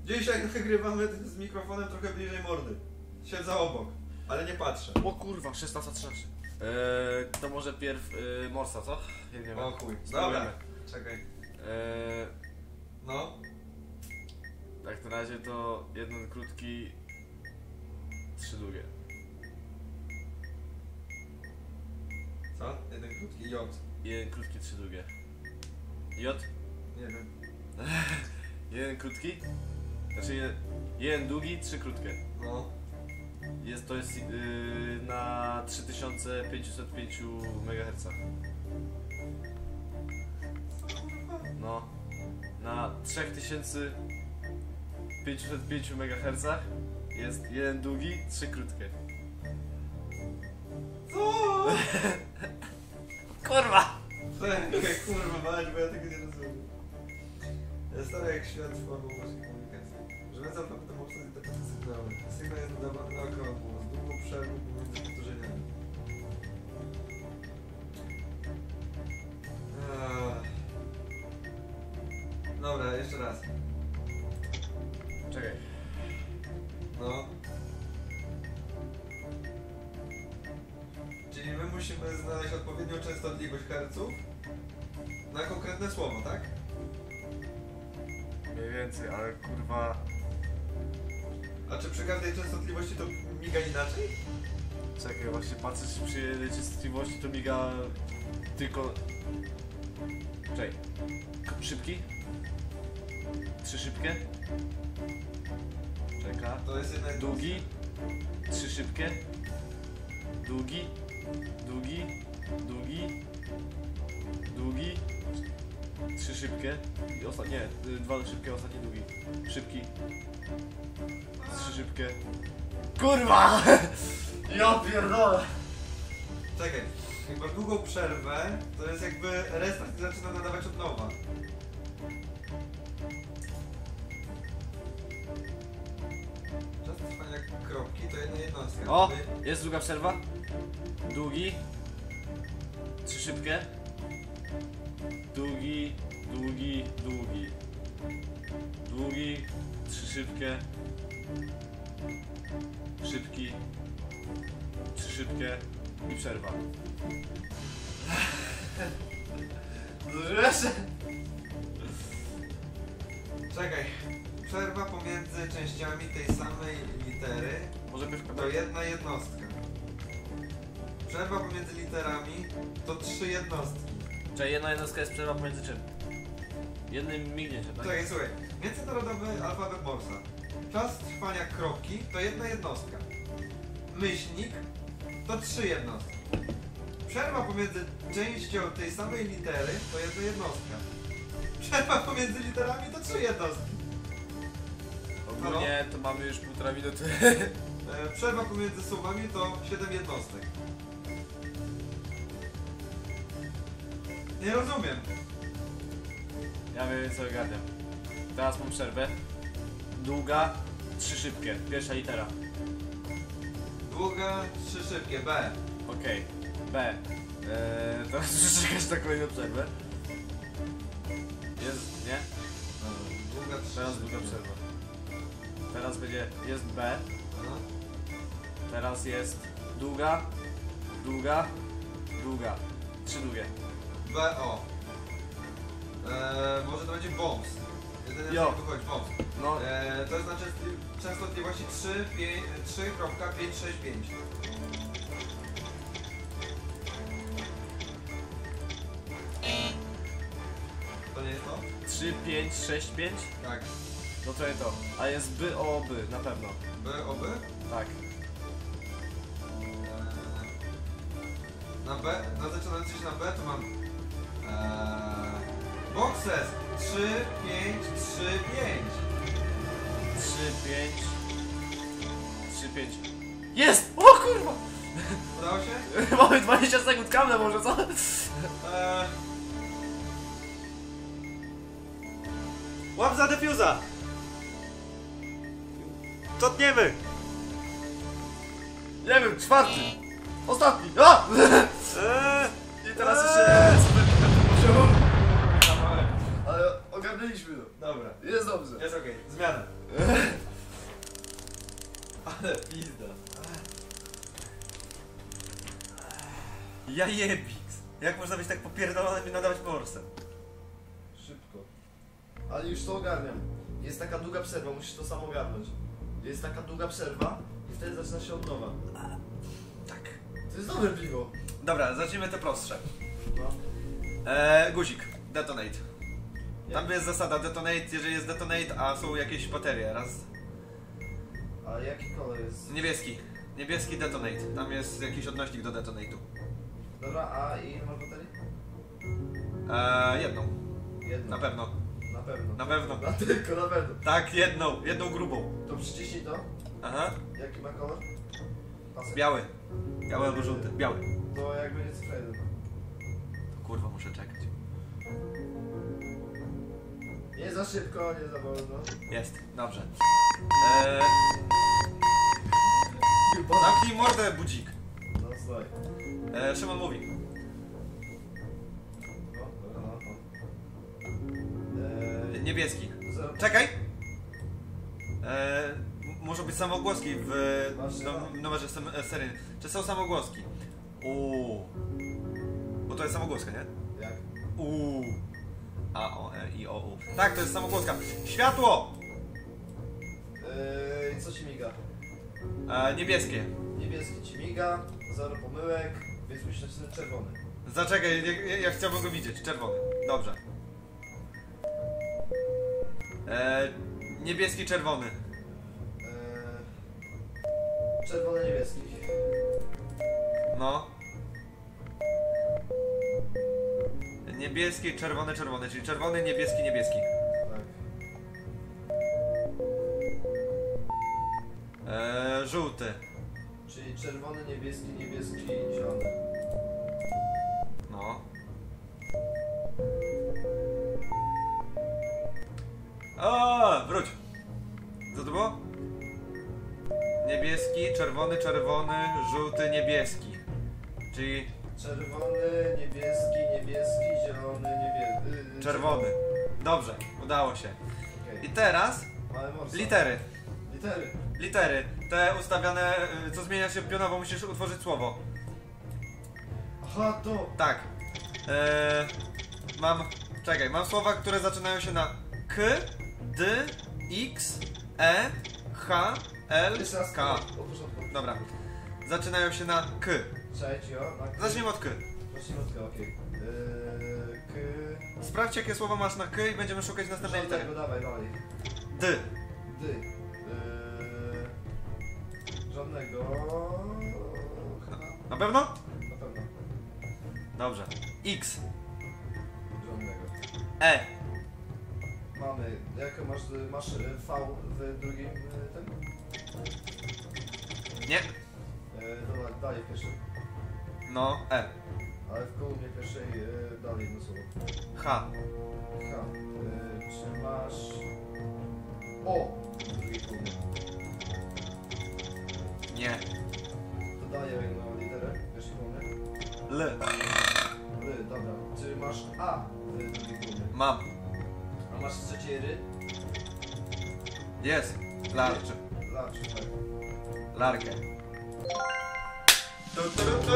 Dzisiaj nagrywamy z mikrofonem trochę bliżej mordy. Siedzę obok, ale nie patrzę. O kurwa, 16:03. To może pierw Morsa, co? Ja nie wiem. O chuj. Spróbujemy. Dobra, czekaj. No. Tak na razie to jeden krótki, 3 długie. Co? Jeden krótki J. Jeden krótki, 3 długie. J? Nie wiem. Jeden krótki? Znaczy jeden długi, 3 krótkie. No. To jest na 3505 MHz. No. Na 3505 MHz jest jeden długi, 3 krótkie. Co? Kurwa! Czekaj, kurwa mać, bo ja tego nie rozumiem. Ja stary jak świat w formą naszej komunikacji. Że zaprawdę można interpretować sygnały. Sygnał jest nadawany na okrągło, z długą przerwą pomiędzy powtórzeniami. Dobra, jeszcze raz. Czekaj. No. Czyli my musimy znaleźć odpowiednią częstotliwość herców na konkretne słowo, tak? Mniej więcej, ale kurwa... A czy przy każdej częstotliwości to miga inaczej? Czekaj, właśnie patrzysz przy jednej częstotliwości to miga tylko... Czekaj. Szybki? 3 szybkie? Czeka. To jest jednak Długi? 3 szybkie? Długi? Długi? Długi? Długi? 3 szybkie? I ostatnie, 2 szybkie, ostatni długi. Szybki. 3 szybkie. Kurwa! Ja pierdolę! Czekaj, jak masz długą przerwę, to jest jakby restart i zaczyna nadawać od nowa. Czas trwania kropki to jedna jednostka. O! Jest długa przerwa. Długi. 3 szybkie. Długi, długi, długi. Długi, 3 szybkie. Szybki. 3 szybkie. I przerwa. Czekaj, przerwa pomiędzy częściami tej samej litery Może być to jedna jednostka. Przerwa pomiędzy literami to 3 jednostki. Czyli jedna jednostka jest przerwa pomiędzy czym? Jednym mignięciem, tak? Czekaj, słuchaj, międzynarodowy alfabet Morsa. Czas trwania kropki to jedna jednostka. Myślnik to 3 jednostki. Przerwa pomiędzy częścią tej samej litery to jedna jednostka. Przerwa pomiędzy literami to 3 jednostki. Ogólnie to mamy już 1,5 minuty. Przerwa pomiędzy słowami to 7 jednostek. Nie rozumiem. Ja wiem co ogarniam. Teraz mam przerwę. Długa, 3 szybkie. Pierwsza litera. Długa, 3 szybkie, B. Okej. B. Teraz muszę czekać na kolejną przerwę. Jest, nie? Długa, 3 Teraz szybkie. długa przerwa. Teraz będzie, jest B. Aha. Teraz jest długa, długa, długa. 3 długie. B-O. Może to będzie bombs. Jedyne Jo. co wychodzi, bombs. No, To jest na częstotliwości 3,565. To nie jest to? 3, 5, 6, 5? Tak. No to jest to. A jest by o by, na pewno. B-O-B? Tak. Na B, na zaczynający się na B to mam boxes 3, 5, 3, 3, 5. 3, 5. Jest! O kurwa! 5. Udało się? Mamy 20 sekund kamle może, co? Łap za defuza! Totniemy! Nie wiem, 4. Ostatni! A! I teraz jeszcze... Ale ogarnęliśmy to. Dobra, Jest dobrze. jest okej. Zmiana. Ale pizda. Ja jebix. Jak można być tak popierdolonym i nadawać morsem? Szybko. Ale już to ogarniam. Jest taka długa przerwa, musisz to sam ogarnąć. Jest taka długa przerwa i wtedy zaczyna się od nowa. Tak. To jest dobre piwo. Dobra, zacznijmy te prostsze. No. Guzik. Detonate. Tam jest zasada detonate, jeżeli jest detonate, a są jakieś baterie. Raz. A jaki kolor jest? Niebieski. Niebieski detonate. Tam jest jakiś odnośnik do detonate'u. Dobra, a ile masz baterii? Jedną. Jedną. Na pewno. Na pewno. Na pewno. Na tylko, na pewno. Tak, jedną. Jedną grubą. To przyciśnij to. Aha. Jaki ma kolor? Pasek. Biały. Biały albo żółty. Biały. To jak będzie cyfra 1. Kurwa, muszę czekać. Nie za szybko, nie za wolno. Jest. Dobrze. Zamknij mordę, budzik. No słuchaj. Szymon mówi. No, dobra, no. Niebieski. Zero. Czekaj! Muszą być samogłoski w numerze seryjnym. Czy są samogłoski? Bo to jest samogłoska, nie? Jak? A, O, E, I, O, U. Tak, to jest samogłoska. Światło! Co ci miga? Niebieskie. Niebieski ci miga, zero pomyłek, więc musisz nacisnąć czerwony. Zaczekaj, ja chciałbym go widzieć. Czerwony. Dobrze. Niebieski, czerwony. Czerwony, niebieski. No. Niebieski, czerwony, czerwony, czyli czerwony, niebieski, niebieski. Tak. Żółty. Czyli czerwony, niebieski, niebieski, zielony. No. O, wróć. Co to było? Niebieski, czerwony, czerwony, żółty, niebieski. Czyli Czerwony, niebieski, niebieski, zielony, niebieski. czerwony. Dobrze, udało się. Okay. I teraz Mamy morsa. litery. Litery. Litery. Te ustawiane, co zmienia się pionowo, musisz utworzyć słowo. Aha, to. Tak. Mam słowa, które zaczynają się na K, D, X, E, H, L, Jeszcze raz K. od początku. Dobra. Zaczynają się na K. Cześć, jo. Zacznijmy od K. Zacznijmy od K, okej. K. Sprawdź, jakie słowo masz na K i będziemy szukać następnej litery. Żadnego, dawaj, dalej. D. D. Żadnego. Na pewno? Na pewno. Dobrze. X. Żadnego. E. Mamy. Jak masz V w drugim tym? Nie. Dobra, dalej pierwszy. No. E. Ale w kolumnie pierwszej dalej jedno słowo. H. H. Czy masz... O! W drugiej kolumnie. Nie. Dodaję jedną literę w pierwszej kolumnie. L. Dobra. Czy masz A w drugiej kolumnie? Mam. A masz trzecie ry? Jest. Larczy. Larczy, tak. Larkę. Tu, tu, tu, tu.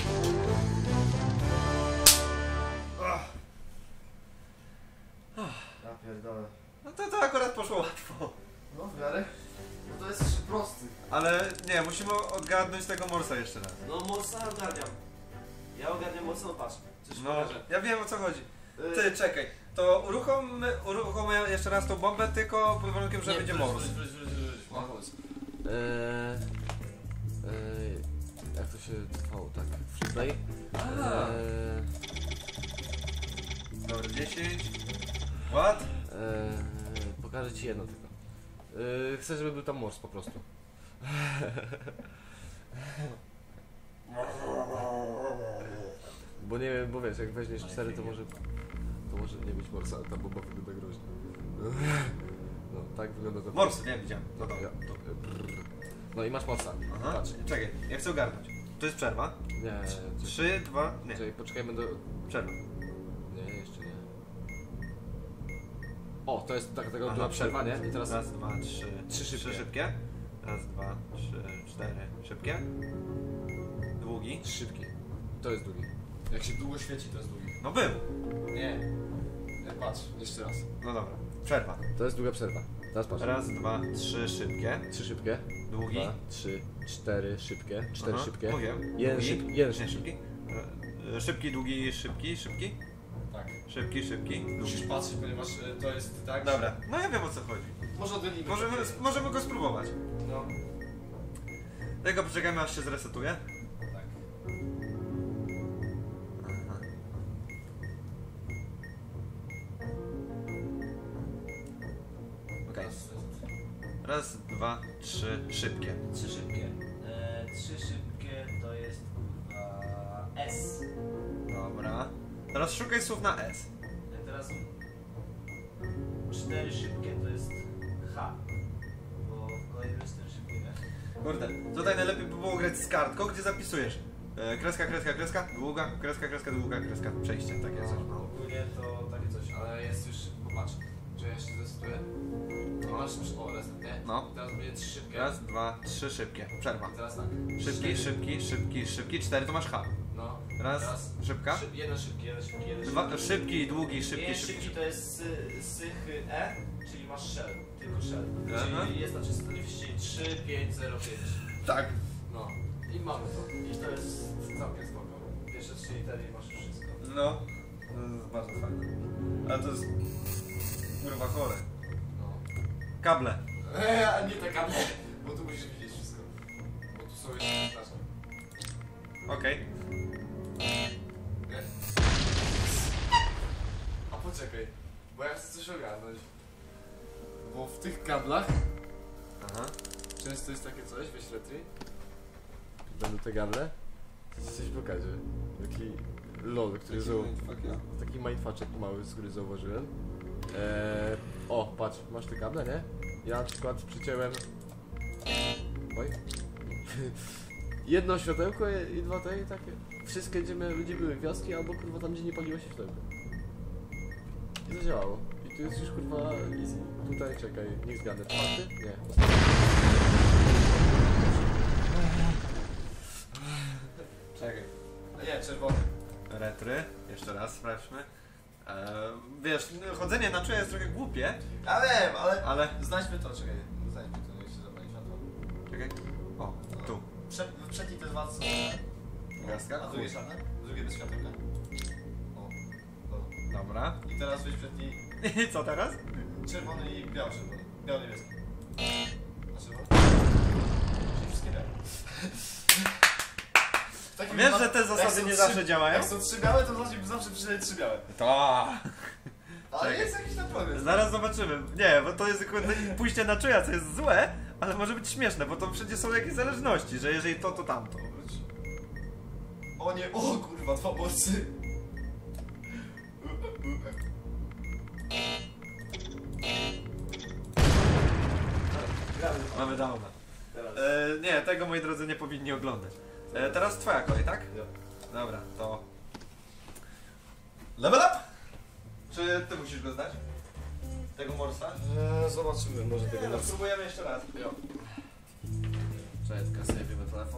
Ja pierdolę. No to akurat poszło łatwo. No w miarę. No to jest prosty. Ale nie, musimy odgadnąć tego morsa jeszcze raz. No morsa ogarniam. Ja ogarniam mocno, patrz. Coś No, pokażę. ja wiem, o co chodzi. Ty, czekaj. To uruchommy jeszcze raz tą bombę, tylko pod warunkiem, że będzie mors. Mors. Jak to się trwało, tak? Freeplay? Dobra, 10. What? Pokażę ci jedno tylko. Chcę, żeby był tam mors po prostu. Bo nie wiem, bo wiesz, jak weźmiesz 4, to może nie być morsa, ta bomba wygląda groźnie. No, tak wygląda to. Mors, nie widziałem. No, no i masz morsa. Aha. Patrz. Czekaj, ja chcę ogarnąć. To jest przerwa. Nie, 3, 2, nie. czekaj, poczekajmy do... Przerwa. Nie, jeszcze nie. O, to jest taka Aha, była przerwa, nie? I teraz Raz, dwa, trzy. Trzy szybkie. Trzy szybkie. Raz, dwa, trzy, cztery. Szybkie. Długi. szybki. To jest długi. Jak się długo świeci, to jest długi. No był. Nie. Patrz, jeszcze raz. No dobra. Przerwa. To jest długa przerwa. Teraz patrz. Raz, dwa, trzy szybkie. 3 szybkie. Długi. 2, 3, 4 szybkie. 4 Aha, szybkie. Mówię. Jeden Długi. szybki. Jeden Nie, szybki. Szybki, długi, szybki, szybki. Tak. Szybki, szybki. Długi. Musisz patrzeć, ponieważ to jest tak. Dobra. No ja wiem o co chodzi. Może oddzielimy. Możemy go spróbować. No. Tego poczekajmy aż się zresetuje. Tak. Aha. Okej. Raz, dwa, trzy, szybkie. 3 szybkie. 3 szybkie to jest S. Dobra. Teraz szukaj słów na S. Teraz 4 szybkie to jest H. Bo w kolejnym jest 4 szybkie, nie? Kurde, tutaj najlepiej by było grać z kartką, gdzie zapisujesz. Kreska, kreska, kreska, długa, kreska, kreska, długa, kreska. Przejście, takie coś. No, ogólnie to takie coś. Ale jest już, popatrz, że ja się zdecyduję. No masz, o, reset, nie? No. Teraz będzie 3 szybkie. Raz, dwa, trzy szybkie. Przerwa. I teraz tak. Szybki, szybki, szybki, szybki. 4 to masz H. No. Raz, szybka. Jeden szybki, jeden szybki, jeden szybki. Dwa, szybki, długi, szybki, Jeden szybki. szybki to jest sych E, czyli masz shell, tylko shell. Aha. Czyli jest na czystości 3, 5, 0, 5. Tak. No. I mamy to. I to jest Całkiem spoko. pierwsze 3 litery i masz już wszystko. No. To jest bardzo fajne. Ale to jest... Kurwa chore. No. Kable. A nie te kable, bo tu musisz widzieć wszystko. Bo tu są jeszcze znaczne. Okej. Nie? A poczekaj, bo ja chcę coś ogarnąć. Bo w tych kablach Aha. często jest takie coś, weź retry. Będą te kable. Coś pokaże. Taki lol, który taki mindfuczek mały, z który zauważyłem. O, patrz, masz te kable, nie? Ja na przykład przyciąłem... Oj. Jedno światełko i dwa te i takie. Wszystkie gdzie były gwiazdki albo kurwa tam gdzie nie paliło się światełko. I zadziałało. I tu jest już kurwa easy. Tutaj czekaj, niech zgadnę. Czwarty? Nie. Czekaj. A nie, czerwony. Retry. Jeszcze raz sprawdźmy. Wiesz, chodzenie na czuja jest trochę głupie, Ja wiem, ale... znajdźmy to, czekaj. Znajdźmy to, niech się zapali światło. Czekaj. O, tu. Przedni te dwa są Gwiazdka. a drugie czarne? Drugie bez światełka. O, Dobra. I teraz weź przedni I co teraz? czerwony i biały czerwony. Biały niebieski. A czerwony? Czyli wszystkie białe. W takim Wiesz, wypadku- że te jak zasady są nie trzy- zawsze działają? Jak są 3 białe, to zawsze przynajmniej 3 białe. To. Ale Czekaj. jest jakiś tam problem. Zaraz zobaczymy. Nie, bo to jest kurde pójście na czuja, co jest złe, ale może być śmieszne, bo to przecież są jakieś zależności, że jeżeli to, to tamto. O nie, o kurwa, 2 mocy. Mamy downa. Nie, tego moi drodzy nie powinni oglądać. Teraz twoja kolej, tak? Dobra, to... Level up! Czy ty musisz go zdać? Tego Morsa? Zobaczymy, może Nie, no, spróbujemy jeszcze raz. Cześć, tylko sobie wyjmę telefon.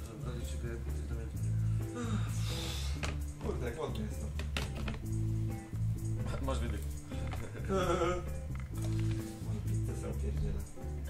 Kurde, głodny jestem. Masz wydych. Pizzę są pierdziele.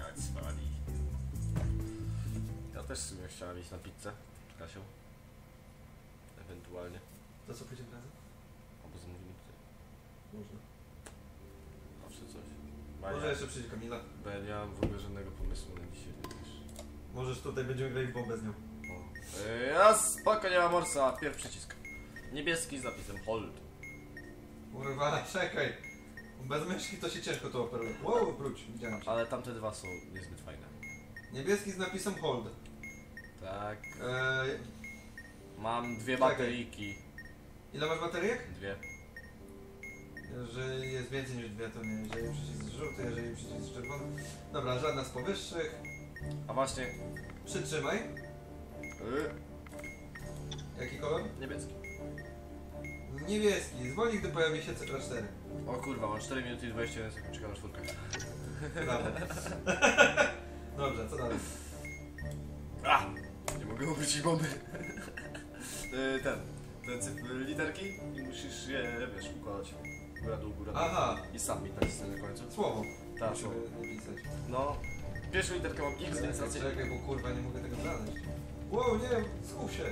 Ja też w sumie chciałem iść na pizzę. Z Kasią. Ewentualnie. To co pójdziemy razem? Albo zamówimy tutaj. Można. Zawsze coś. Może jeszcze przyjdzie Kamila. Bo ja nie mam w ogóle żadnego pomysłu na dzisiaj. Wiesz. Możesz tutaj, będziemy grali w bombę z nią. Ja spoko, nie ma morsa. Pierwszy przycisk. Niebieski z napisem hold. Kurwa, czekaj. Bez myszki to się ciężko to operuje. Wow, wróć, widziałem cię. Ale tamte dwa są niezbyt fajne. Niebieski z napisem hold. Tak. Eee, Mam dwie Czekaj. bateryjki. ile masz bateryjek? Dwie. Jeżeli jest więcej niż dwie, to nie. Jeżeli przycisk jest żółty, jeżeli przycisk jest czerwony. Dobra, żadna z powyższych. A właśnie. Przytrzymaj. Jaki kolor? Niebieski. Niebieski. Zwolnij, gdy pojawi się cyfra 4. O kurwa, mam 4 minuty i 21 sekund, czekam na czwórkę. Brawo. Dobrze, co dalej? Nie mogę obrócić bomby. Te literki i musisz je, wiesz, układać. Góra, dół, góra, dół. Aha, I submit nacisnę na końcu. słowo. Tak, Musimy napisać. No, pierwszą literkę mam X, więc raczej... Czekaj, bo kurwa nie mogę tego znaleźć. Wow, nie, skup się.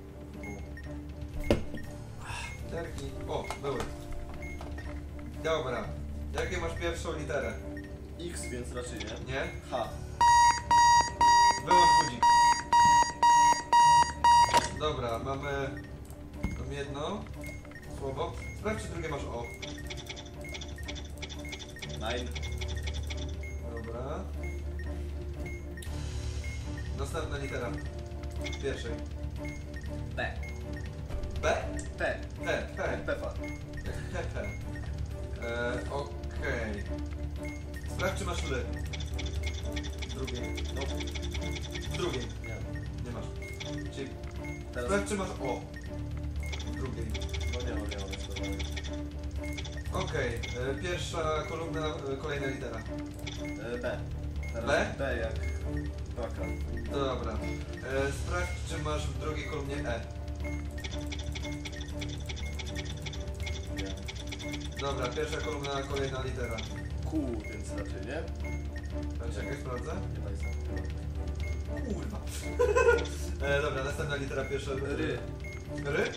Literki. O, były. Dobra. Jakie masz pierwszą literę? X, więc raczej nie. Nie? H. Wyłącz budzik. Dobra, mamy tam jedno słowo. Sprawdź, czy drugie masz O. Nine. Dobra. Następna litera. Pierwszej. P. B? P. T. P. Pepa. Okej. Sprawdź, czy masz L. Drugiej. No. Drugiej. Nie. Nie masz. Czyli Teraz... sprawdź, czy masz O. Drugiej. No nie mam jeszcze. Okej. Pierwsza kolumna, kolejna litera. B. Teraz B? B jak... Baka. Dobra. Sprawdź, czy masz w drugiej kolumnie E. Nie. Dobra, pierwsza kolumna, kolejna litera. Q, więc raczej nie. Czekaj, sprawdzę. Nie ma nic. Kurwa. Dobra, następna litera, pierwsza. Ry. Ry?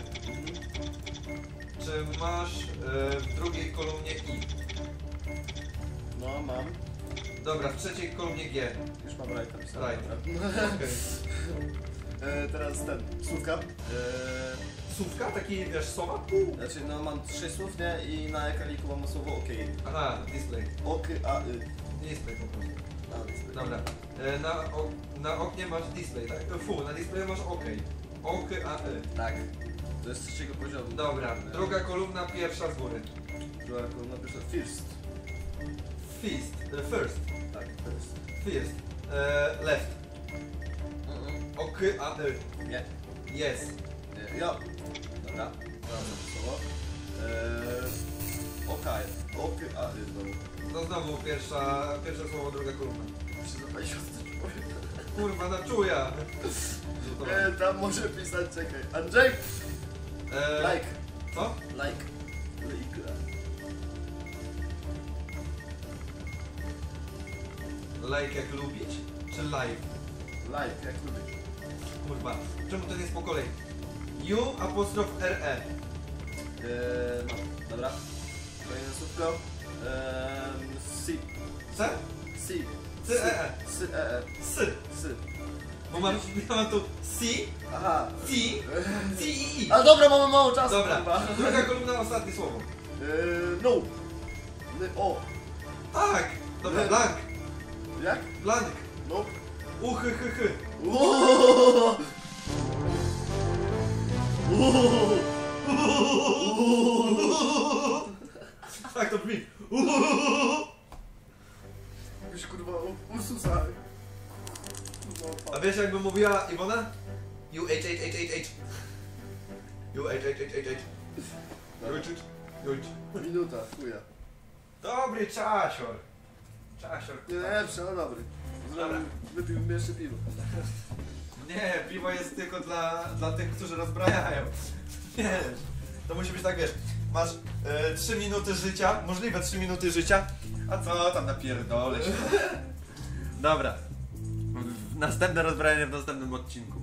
Czy masz w drugiej kolumnie I? No, mam. Dobra, w trzeciej kolumnie G. Już mam right napisane. Right. Dobra. Okej. Teraz ten, słówka. Słówka? Taki, wiesz, słowa? Znaczy, no mam 3 słów, nie? I na ekraniku mam słowo OK. Aha, display. Ok, a, y. Display po prostu. A, display. Dobra. Na oknie masz display, tak? Na displayu masz OK. OK, A, Y. Tak. To jest z trzeciego poziomu. Dobra, druga kolumna, pierwsza z góry. Druga kolumna pierwsza. First. First. Tak, first. First. Left. OK, A, Y. Nie. Yes. Nie. Ja. Dobra. Teraz to słowo. Okej. Ok, a, y. Dobra. No znowu pierwsze słowo, druga kolumna. Muszę zapalić coś powiem. Kurwa, na czuja. Tam może pisać, czekaj. Andrzej! Like. Co? Like. Like. Like jak lubić? Czy live? Like, jak lubię. Kurwa, czemu to nie jest po kolei? U apostrof RE. No, dobra. Kolejne słówko. Si. C? Si. C-E-E. Si-e-e. S. Sy. Bo mam tu C, Aha. T, T i I. A dobra, mamy mało czasu. Dobra, Kurwa. druga kolumna, ostatnie słowo. No. O. Tak! Dobra, blank. Jak? Blank. No. Uchy. Uuuu. Tak to brzmi. Już kurwa Ursusa. A wiesz jakby mówiła Iwona? U H. U H. Minuta, chuja. Dobry czasior. Czasior. Nie, lepszy, ale dobry. Dobra. Wypiłbym jeszcze piwo. Nie, piwo jest tylko dla tych, którzy rozbrajają. Nie, to musi być tak, wiesz, masz 3 minuty życia, możliwe 3 minuty życia, a co tam napierdolę się. Dobra, następne rozbrajanie w następnym odcinku.